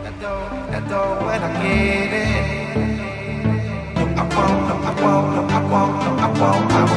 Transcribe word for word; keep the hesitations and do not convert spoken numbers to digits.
That door when I get in. No, I won't, no, I won't, no, I won't, no, I won't, I